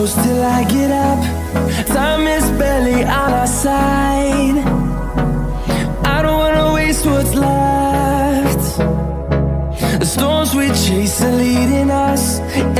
close till I get up. Time is barely on our side. I don't wanna waste what's left. The storms we chase are leading us